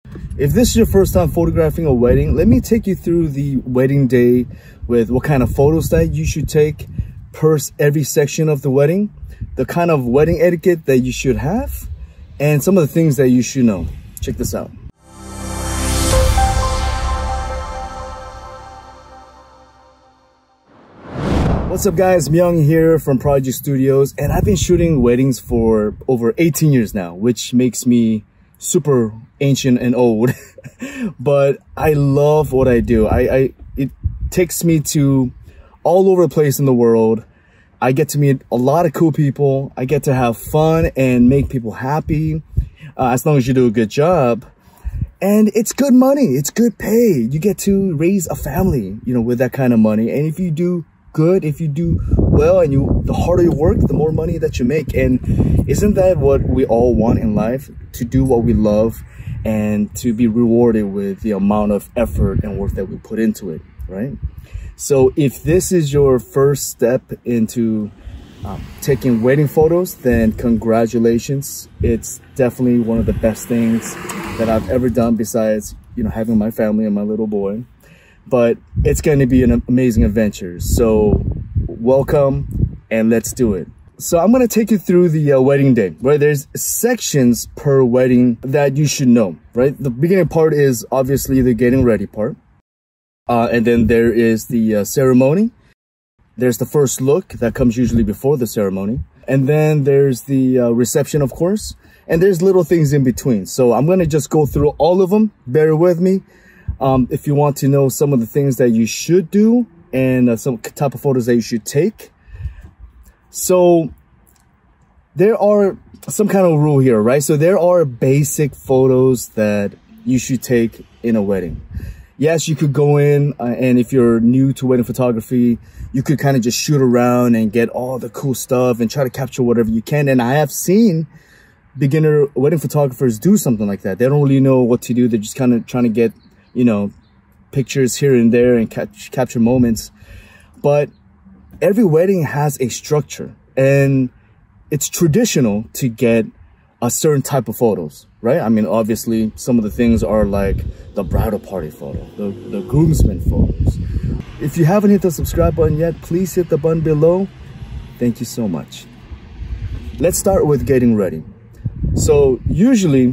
If this is your first time photographing a wedding, let me take you through the wedding day with what kind of photos that you should take per every section of the wedding, the kind of wedding etiquette that you should have, and some of the things that you should know. Check this out. What's up guys, Myung here from Prodigy Studios, and I've been shooting weddings for over 18 years now, which makes me super ancient and old. But I love what I do. It takes me to all over the place in the world. I get to meet a lot of cool people. I get to have fun and make people happy, as long as you do a good job. And it's good money, it's good pay. You get to raise a family, you know, with that kind of money. And if you do good, if you do well, and the harder you work, the more money that you make. And isn't that what we all want in life? To do what we love and to be rewarded with the amount of effort and work that we put into it, right? So if this is your first step into taking wedding photos, then congratulations. It's definitely one of the best things that I've ever done, besides, you know, having my family and my little boy. But it's going to be an amazing adventure. So welcome, and let's do it. So I'm going to take you through the wedding day, right? There's sections per wedding that you should know, right? The beginning part is obviously the getting ready part. And then there is the ceremony. There's the first look that comes usually before the ceremony. And then there's the reception, of course. And there's little things in between. So I'm going to just go through all of them. Bear with me. If you want to know some of the things that you should do and some type of photos that you should take. So there are some kind of rule here, right? So there are basic photos that you should take in a wedding. Yes, you could go in and if you're new to wedding photography, you could kind of just shoot around and get all the cool stuff and try to capture whatever you can. And I have seen beginner wedding photographers do something like that. They don't really know what to do. They're just kind of trying to get, you know, pictures here and there and capture moments. But every wedding has a structure, and it's traditional to get a certain type of photos, right? I mean, obviously some of the things are like the bridal party photo, the groomsmen photos. If you haven't hit the subscribe button yet, please hit the button below. Thank you so much. Let's start with getting ready. So usually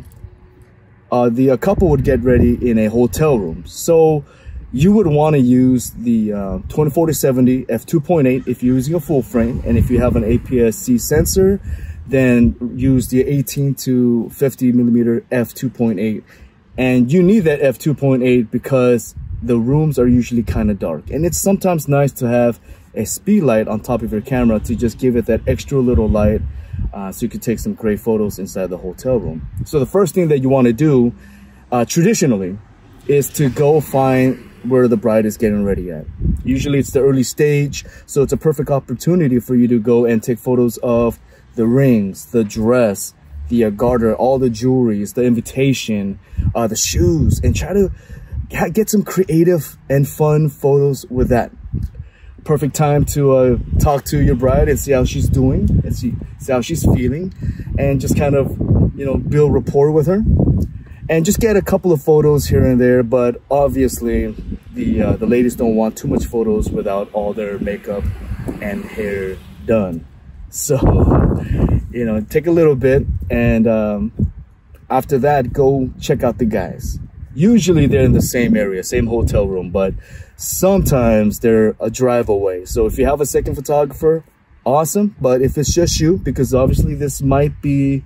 the couple would get ready in a hotel room. So you would want to use the 20-40-70 f2.8 if you're using a full frame, and if you have an APS-C sensor, then use the 18-50 millimeter f2.8. And you need that f2.8 because the rooms are usually kind of dark, and it's sometimes nice to have a speed light on top of your camera to just give it that extra little light, so you can take some great photos inside the hotel room. So the first thing that you want to do traditionally is to go find where the bride is getting ready at. Usually it's the early stage, so it's a perfect opportunity for you to go and take photos of the rings, the dress, the garter, all the jewelries, the invitation, the shoes, and try to get some creative and fun photos with that. Perfect time to talk to your bride and see how she's doing and see how she's feeling, and just kind of, you know, build rapport with her. And just get a couple of photos here and there, but obviously the ladies don't want too much photos without all their makeup and hair done. So, you know, take a little bit, and after that, go check out the guys. Usually they're in the same area, same hotel room, but sometimes they're a drive away. So if you have a second photographer, awesome. But if it's just you, because obviously this might be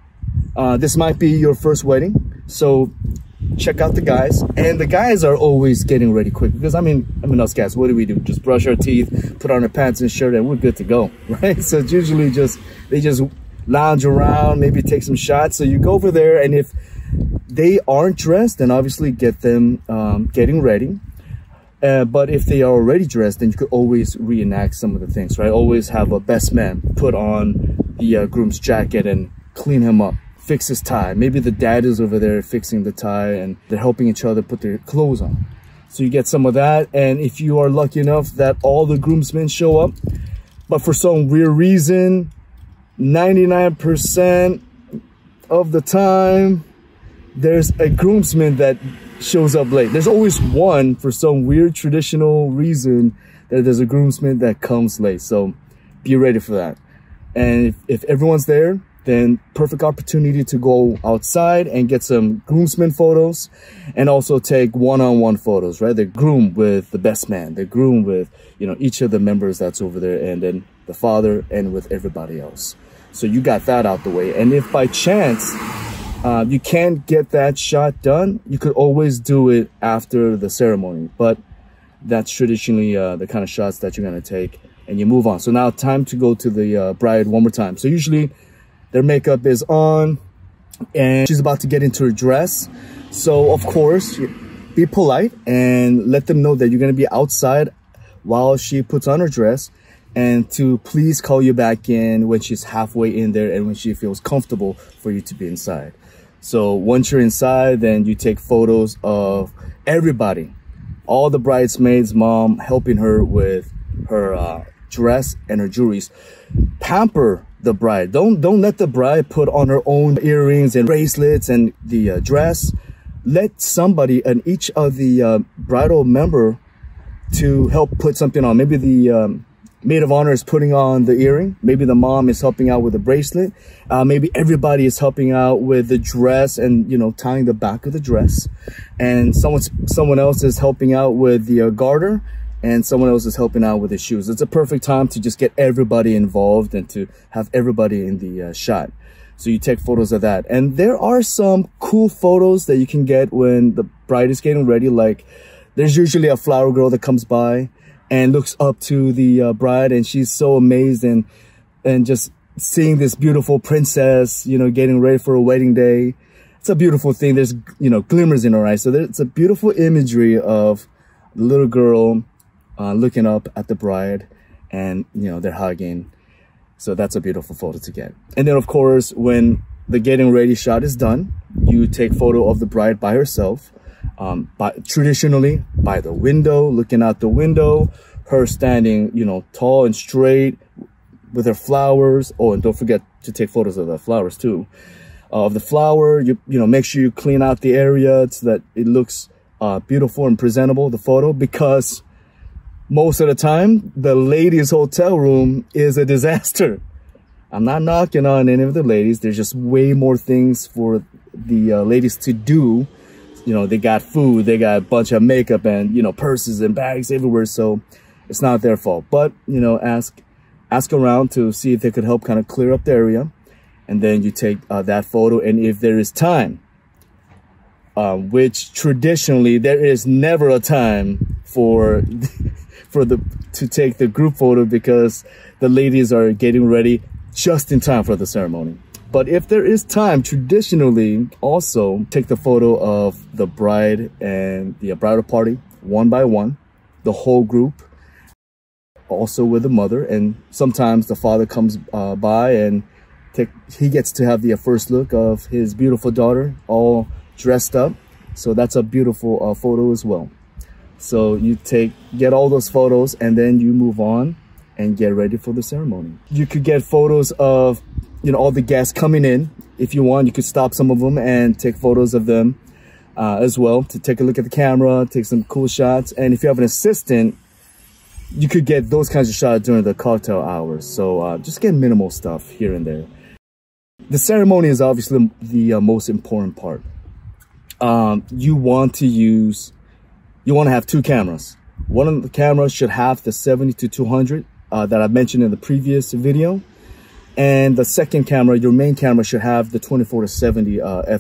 your first wedding, so check out the guys. And the guys are always getting ready quick, because I mean us guys, what do? Just brush our teeth, put on our pants and shirt, and we're good to go, right? So it's usually they just lounge around, maybe take some shots. So you go over there, and if they aren't dressed, then obviously get them getting ready. But if they are already dressed, then you could always reenact some of the things, right? Always have a best man put on the groom's jacket and clean him up, fix his tie. Maybe the dad is over there fixing the tie, and they're helping each other put their clothes on. So you get some of that. And if you are lucky enough that all the groomsmen show up, but for some weird reason, 99% of the time, there's a groomsman that shows up late. There's always one, for some weird traditional reason, that there's a groomsman that comes late. So be ready for that. And if everyone's there, then perfect opportunity to go outside and get some groomsmen photos, and also take one-on-one photos, right? The groom with the best man, the groom with, you know, each of the members that's over there, and then the father, and with everybody else. So you got that out the way. And if by chance you can't get that shot done, you could always do it after the ceremony. But that's traditionally the kind of shots that you're going to take, and you move on. So now time to go to the bride one more time. So usually their makeup is on and she's about to get into her dress. So of course, be polite and let them know that you're going to be outside while she puts on her dress, and to please call you back in when she's halfway in there and when she feels comfortable for you to be inside. So once you're inside, then you take photos of everybody, all the bridesmaids, mom, helping her with her dress and her jewelries. Pamper the bride. Don't let the bride put on her own earrings and bracelets and the dress. Let somebody and each of the bridal member to help put something on. Maybe the maid of honor is putting on the earring. Maybe the mom is helping out with the bracelet. Maybe everybody is helping out with the dress and, you know, tying the back of the dress. And someone else is helping out with the garter, and someone else is helping out with the shoes. It's a perfect time to just get everybody involved and to have everybody in the shot. So you take photos of that. And there are some cool photos that you can get when the bride is getting ready. Like, there's usually a flower girl that comes by and looks up to the bride, and she's so amazed and just seeing this beautiful princess, you know, getting ready for a wedding day. It's a beautiful thing. There's, you know, glimmers in her eyes. So it's a beautiful imagery of the little girl looking up at the bride, and, you know, they're hugging. So that's a beautiful photo to get. And then of course, when the getting ready shot is done, you take photo of the bride by herself, traditionally by the window, looking out the window, her standing, you know, tall and straight with her flowers. Oh, and don't forget to take photos of the flowers too. Of the flower, you know, make sure you clean out the area so that it looks beautiful and presentable, the photo, because most of the time, the ladies' hotel room is a disaster. I'm not knocking on any of the ladies. There's just way more things for the ladies to do. You know, they got food, they got a bunch of makeup and, you know, purses and bags everywhere. So it's not their fault. But, you know, ask around to see if they could help kind of clear up the area. And then you take that photo. And if there is time, which traditionally there is never a time for to take the group photo, because the ladies are getting ready just in time for the ceremony. But if there is time, traditionally also take the photo of the bride and the bridal party one by one, the whole group, also with the mother. And sometimes the father comes by and he gets to have the first look of his beautiful daughter all dressed up. So that's a beautiful photo as well. So you get all those photos, and then you move on and get ready for the ceremony. You could get photos of, you know, all the guests coming in. If you want, you could stop some of them and take photos of them as well, to take a look at the camera, take some cool shots. And if you have an assistant, you could get those kinds of shots during the cocktail hours. So just get minimal stuff here and there. The ceremony is obviously the most important part. You want to have two cameras. One of the cameras should have the 70-200 that I mentioned in the previous video. And the second camera, your main camera, should have the 24-70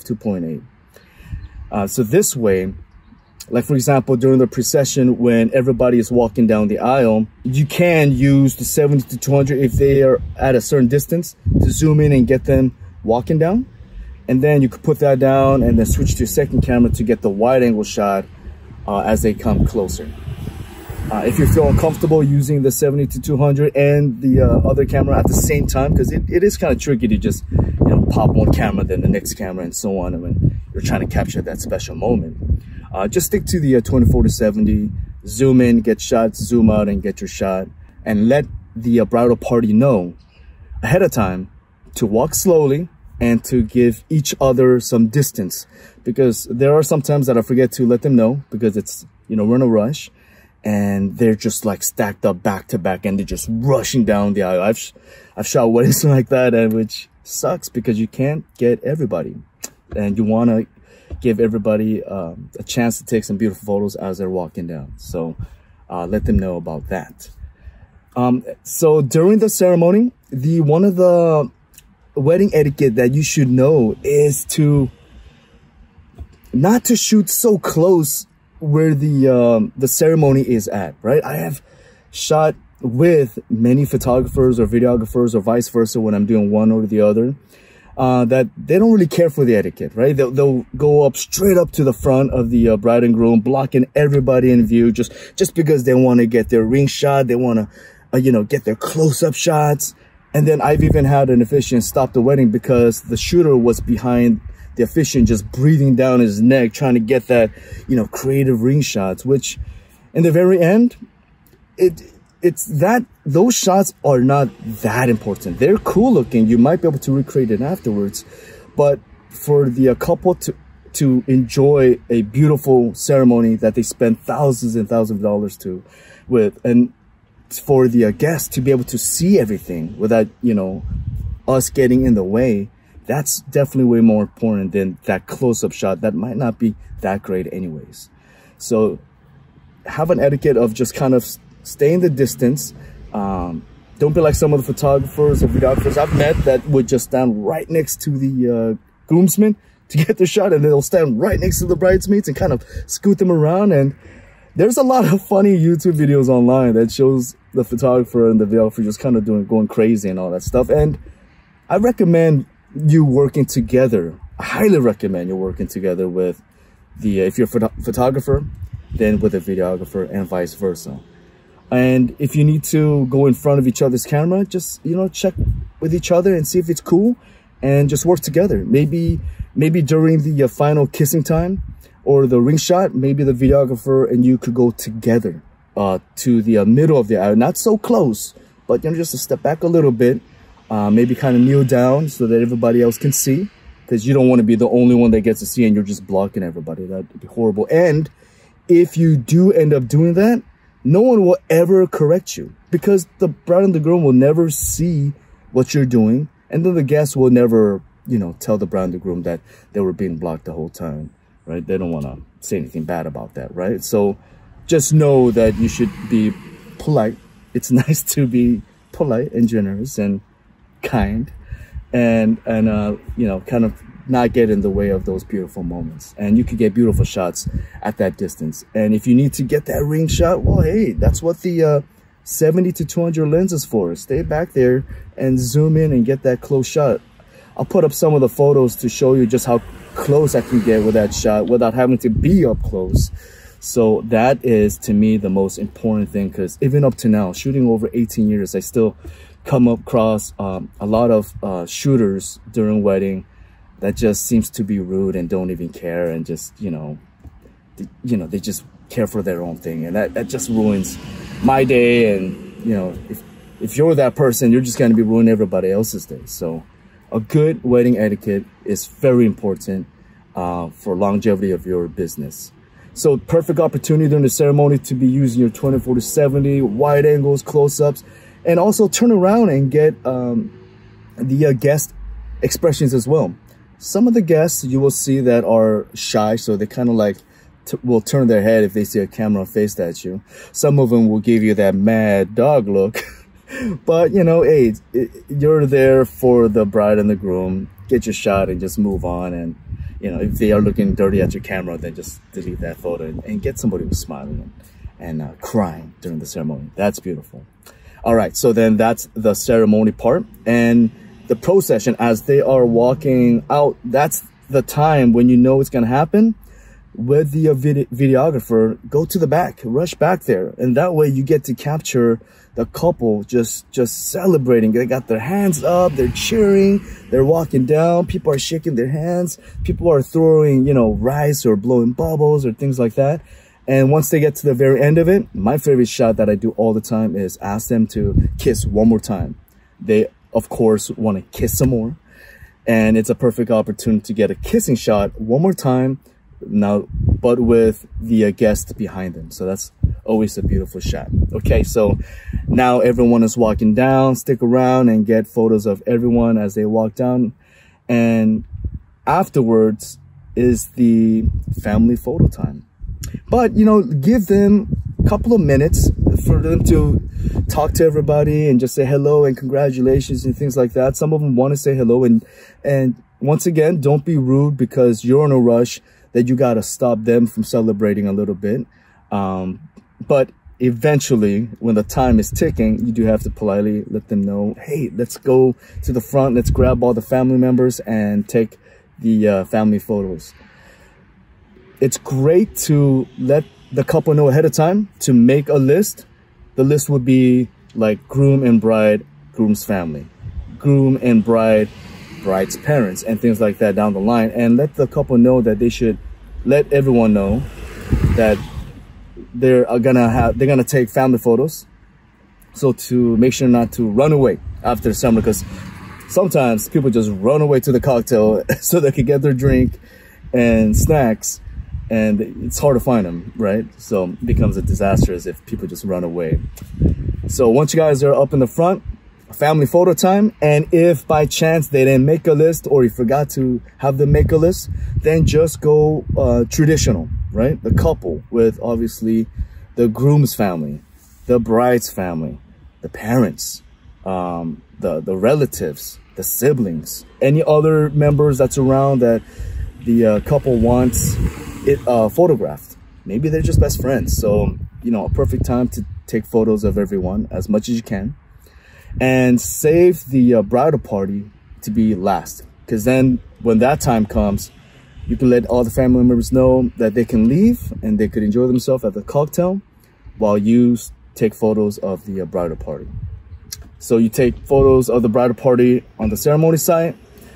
f2.8. So this way, like for example, during the procession, when everybody is walking down the aisle, you can use the 70-200 if they are at a certain distance to zoom in and get them walking down. And then you could put that down and then switch to your second camera to get the wide angle shot as they come closer. If you feel uncomfortable using the 70-200 and the other camera at the same time, because it is kind of tricky to just, you know, pop one camera, then the next camera, and so on, when you're trying to capture that special moment. Just stick to the 24-70, zoom in, get shots, zoom out, and get your shot, and let the bridal party know ahead of time to walk slowly and to give each other some distance, because there are some times that I forget to let them know because it's, you know, we're in a rush and they're just like stacked up back to back and they're just rushing down the aisle. I've shot weddings like that, and which sucks because you can't get everybody, and you want to give everybody a chance to take some beautiful photos as they're walking down. So let them know about that. So during the ceremony, one of the wedding etiquette that you should know is to not to shoot so close where the ceremony is at, right? I have shot with many photographers or videographers or vice versa when I'm doing one or the other, that they don't really care for the etiquette, right? They'll go up straight up to the front of the bride and groom, blocking everybody in view just because they want to get their ring shot. They want to, you know, get their close-up shots. And then I've even had an officiant stop the wedding because the shooter was behind the officiant, just breathing down his neck, trying to get that, you know, creative ring shots, which in the very end, it's that those shots are not that important. They're cool looking. You might be able to recreate it afterwards, but for the couple to enjoy a beautiful ceremony that they spend thousands and thousands of dollars with, and for the guests to be able to see everything without, you know, us getting in the way, that's definitely way more important than that close-up shot that might not be that great anyways. So have an etiquette of just kind of stay in the distance. Don't be like some of the photographers or videographers I've met that would just stand right next to the groomsmen to get the shot, and they'll stand right next to the bridesmaids and kind of scoot them around. And there's a lot of funny YouTube videos online that shows the photographer and the videographer just kind of going crazy and all that stuff. And I recommend you working together. I highly recommend you working together with if you're a photographer, then with a videographer, and vice versa. And if you need to go in front of each other's camera, just, you know, check with each other and see if it's cool, and just work together. Maybe during the final kissing time or the ring shot, maybe the videographer and you could go together to the middle of the aisle, not so close, but, you know, just to step back a little bit, maybe kind of kneel down so that everybody else can see, because you don't want to be the only one that gets to see and you're just blocking everybody. That'd be horrible. And if you do end up doing that, no one will ever correct you, because the bride and the groom will never see what you're doing, and then the guests will never, you know, tell the bride and the groom that they were being blocked the whole time, right? They don't want to say anything bad about that, right? So just know that you should be polite. It's nice to be polite and generous and kind, and you know, kind of not get in the way of those beautiful moments. And you can get beautiful shots at that distance. And if you need to get that ring shot, well, hey, that's what the 70 to 200 lens is for. Stay back there and zoom in and get that close shot. I'll put up some of the photos to show you just how close I can get with that shot without having to be up close. So that is, to me, the most important thing, because even up to now, shooting over 18 years, I still come across a lot of shooters during wedding that just seems to be rude and don't even care, and just, you know, they just care for their own thing, and that just ruins my day. And, you know, if you're that person, you're just going to be ruining everybody else's day. So a good wedding etiquette is very important for longevity of your business. So perfect opportunity during the ceremony to be using your 24-70 wide angles, close-ups, and also turn around and get the guest expressions as well. Some of the guests you will see that are shy, so they kind of like will turn their head if they see a camera faced at you. Some of them will give you that mad dog look. But, you know, hey, you're there for the bride and the groom. Get your shot and just move on. And, you know, if they are looking dirty at your camera, then just delete that photo and get somebody who's smiling and crying during the ceremony. That's beautiful. All right, so then that's the ceremony part. And the procession, as they are walking out, that's the time when you know it's going to happen. With the videographer, go to the back, rush back there, and that way you get to capture the couple just celebrating. They got their hands up, they're cheering, they're walking down, people are shaking their hands, people are throwing, you know, rice or blowing bubbles or things like that. And once they get to the very end of it, my favorite shot that I do all the time is ask them to kiss one more time. They, of course, want to kiss some more. And it's a perfect opportunity to get a kissing shot one more time now, but with the guest behind them. So that's always a beautiful shot. Okay, so now everyone is walking down. Stick around and get photos of everyone as they walk down. And afterwards is the family photo time. But, you know, give them a couple of minutes for them to talk to everybody and just say hello and congratulations and things like that. Some of them want to say hello. And once again, don't be rude because you're in a rush that you got to stop them from celebrating a little bit. But eventually, when the time is ticking, you do have to politely let them know, hey, let's go to the front. Let's grab all the family members and take the family photos. It's great to let the couple know ahead of time to make a list. The list would be like groom and bride, groom's family, groom and bride, bride's parents, and things like that down the line. And let the couple know that they should let everyone know that they're gonna take family photos. So to make sure not to run away after the summer, because sometimes people just run away to the cocktail so they can get their drink and snacks, and it's hard to find them, right? So it becomes a disaster if people just run away. So once you guys are up in the front, family photo time. And if by chance they didn't make a list or you forgot to have them make a list, then just go traditional, right? The couple with obviously the groom's family, the bride's family, the parents, the relatives, the siblings, any other members that's around that the couple wants it photographed. Maybe they're just best friends. So, you know, a perfect time to take photos of everyone as much as you can. And save the bridal party to be last. Because then when that time comes, you can let all the family members know that they can leave and they could enjoy themselves at the cocktail while you take photos of the bridal party. So you take photos of the bridal party on the ceremony site,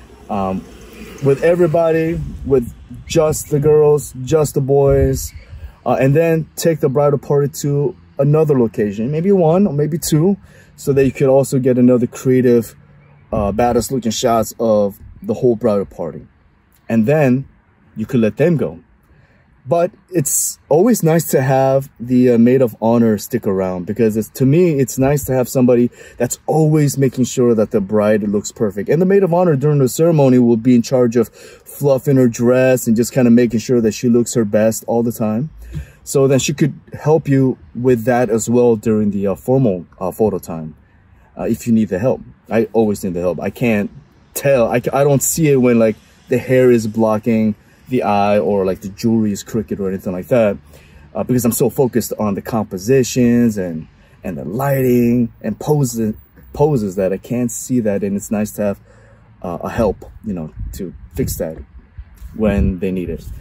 with everybody, with just the girls, just the boys, and then take the bridal party to another location, maybe one or maybe two, so that you could also get another creative, baddest looking shots of the whole bridal party. And then you could let them go. But it's always nice to have the maid of honor stick around, because to me, it's nice to have somebody that's always making sure that the bride looks perfect. And the maid of honor during the ceremony will be in charge of fluffing her dress and just kind of making sure that she looks her best all the time. So then she could help you with that as well during the formal photo time, if you need the help. I always need the help. I can't tell. I don't see it when like the hair is blocking the eye or like the jewelry is crooked or anything like that, because I'm so focused on the compositions and the lighting and poses that I can't see that. And it's nice to have a help, you know, to fix that when they need it.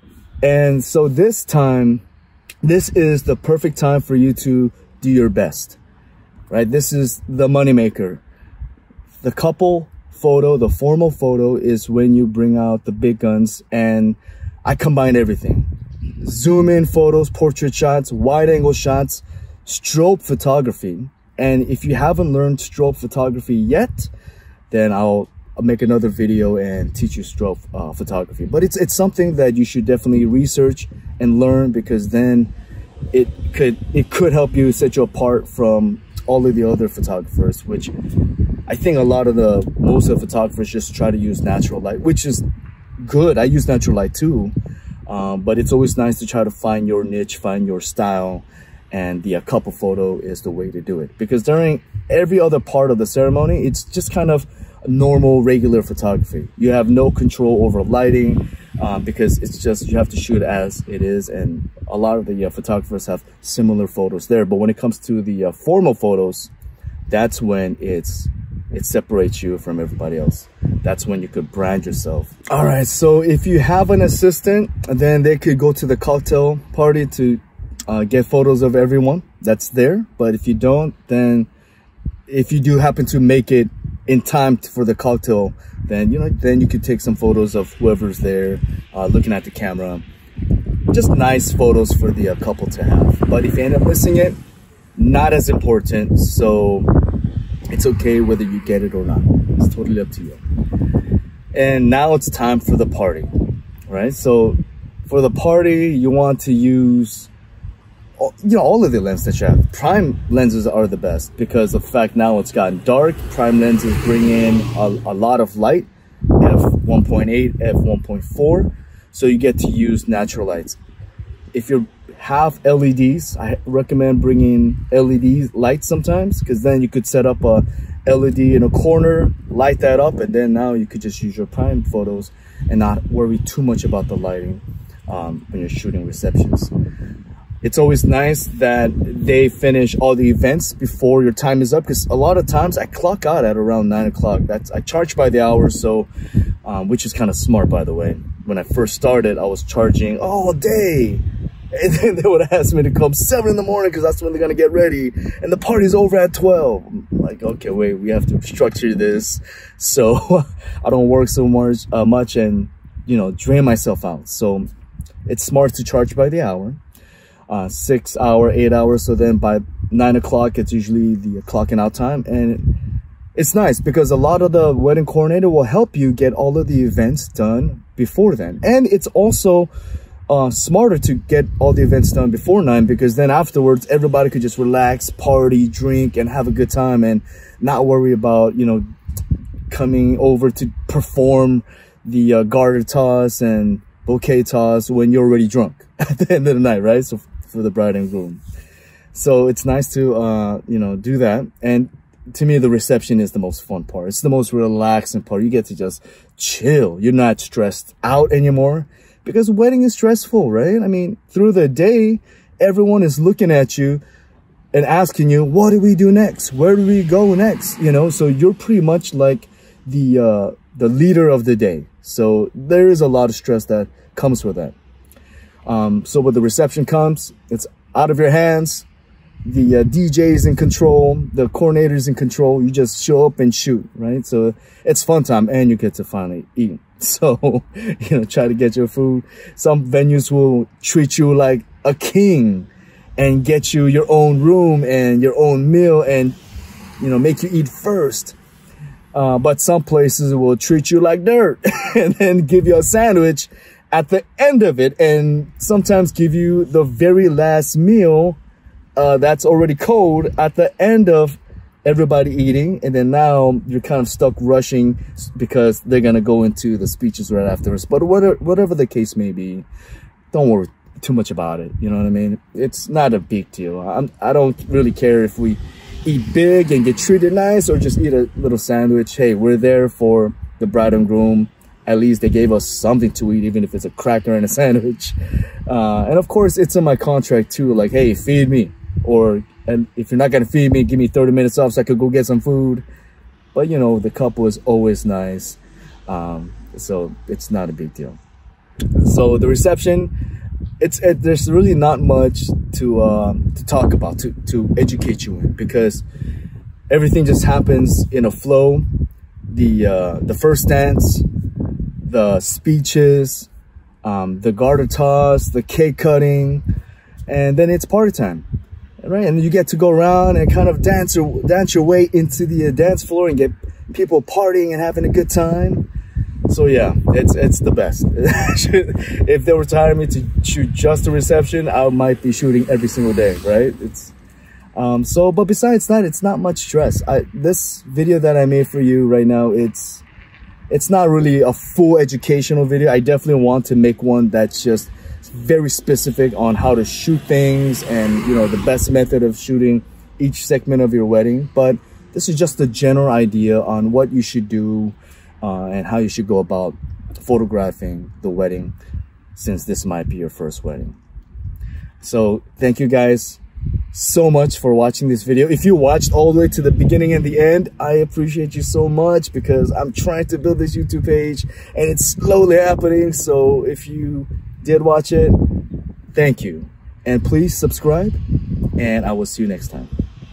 And so this time, this is the perfect time for you to do your best, right? This is the moneymaker. The couple photo, the formal photo, is when you bring out the big guns, and I combine everything. Zoom in photos, portrait shots, wide angle shots, strobe photography. And if you haven't learned strobe photography yet, then I'll make another video and teach you strobe photography. But it's something that you should definitely research and learn, because then it could help you set you apart from all of the other photographers, which I think most of the photographers just try to use natural light, which is good. I use natural light too, but it's always nice to try to find your niche, find your style, and the couple photo is the way to do it. Because during every other part of the ceremony, it's just kind of normal, regular photography. You have no control over lighting, because it's just, you have to shoot as it is, and a lot of the photographers have similar photos there. But when it comes to the formal photos, that's when it separates you from everybody else. That's when you could brand yourself. All right, so if you have an assistant, then they could go to the cocktail party to get photos of everyone that's there. But if you don't, then if you do happen to make it in time for the cocktail, then you could take some photos of whoever's there, looking at the camera. Just nice photos for the couple to have. But if you end up missing it, not as important. So it's okay whether you get it or not. It's totally up to you. And now it's time for the party, right? So for the party, you want to use, you know, all of the lenses that you have. Prime lenses are the best because of the fact now it's gotten dark. Prime lenses bring in a lot of light, f1.8, f1.4. So you get to use natural lights. If you have LEDs, I recommend bringing LED lights sometimes, because then you could set up a LED in a corner, light that up, and then now you could just use your prime photos and not worry too much about the lighting when you're shooting receptions. It's always nice that they finish all the events before your time is up, because a lot of times I clock out at around 9 o'clock. I charge by the hour, so which is kind of smart, by the way. When I first started, I was charging all day, and then they would ask me to come 7 in the morning because that's when they're gonna get ready, and the party's over at 12. I'm like, okay, wait, we have to structure this so I don't work so much and, you know, drain myself out. So it's smart to charge by the hour. 6 hour, 8 hours. So then by 9 o'clock, it's usually the clocking out time. And it's nice because a lot of the wedding coordinator will help you get all of the events done before then. And it's also smarter to get all the events done before 9, because then afterwards, everybody could just relax, party, drink, and have a good time and not worry about, you know, coming over to perform the garter toss and bouquet toss when you're already drunk at the end of the night, right? So for the bride and groom. So it's nice to, you know, do that. And to me, the reception is the most fun part. It's the most relaxing part. You get to just chill. You're not stressed out anymore, because wedding is stressful, right? I mean, through the day, everyone is looking at you and asking you, what do we do next? Where do we go next? You know, so you're pretty much like the leader of the day. So there is a lot of stress that comes with that. So when the reception comes, it's out of your hands. The DJ is in control, the coordinator is in control. You just show up and shoot, right? So it's fun time, and you get to finally eat. So, you know, try to get your food. Some venues will treat you like a king and get you your own room and your own meal and, you know, make you eat first. But some places will treat you like dirt and then give you a sandwich at the end of it, and sometimes give you the very last meal that's already cold at the end of everybody eating. And then now you're kind of stuck rushing because they're gonna go into the speeches right afterwards. But whatever the case may be, don't worry too much about it. You know what I mean? It's not a big deal. I don't really care if we eat big and get treated nice or just eat a little sandwich. Hey, we're there for the bride and groom. At least they gave us something to eat, even if it's a cracker and a sandwich. And of course, it's in my contract too, like, hey, feed me. And if you're not gonna feed me, give me 30 minutes off so I could go get some food. But you know, the couple is always nice. So it's not a big deal. So the reception, there's really not much to talk about, to educate you in, because everything just happens in a flow. The first dance, the speeches, the garter toss, the cake cutting, and then it's party time, right? And you get to go around and kind of dance your way into the dance floor and get people partying and having a good time. So yeah, it's the best. If they were to hire me to shoot just the reception, I might be shooting every single day, right? But besides that, it's not much stress. This video that I made for you right now, it's not really a full educational video. I definitely want to make one that's just very specific on how to shoot things and, you know, the best method of shooting each segment of your wedding. But this is just a general idea on what you should do and how you should go about photographing the wedding, since this might be your first wedding. So thank you guys so much for watching this video. If you watched all the way to the beginning and the end, I appreciate you so much, because I'm trying to build this YouTube page and it's slowly happening. So if you did watch it, thank you, and please subscribe, and I will see you next time.